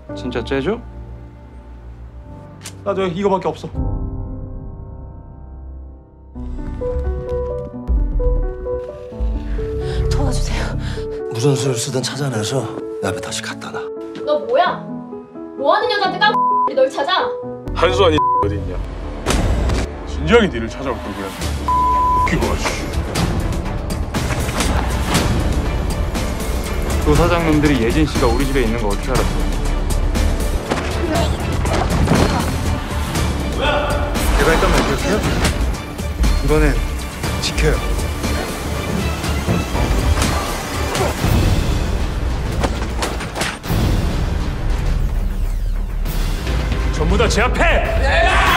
진짜 째죠? 나도 이거밖에 없어. 도와주세요. 무슨 수를 쓰든 찾아내서 내 앞에 다시 갖다 놔. 너 뭐야? 뭐하는 여자한테 깡이 널 찾아? 한수환이 어디 있냐? 진작에 니를 찾아올 걸 그랬네. 웃기고 아씨. 조사장놈들이 예진 씨가 우리 집에 있는 거 어떻게 알았어? 제가 했던 말 기억해요? 이번엔 지켜요. 전부 다 제 앞에!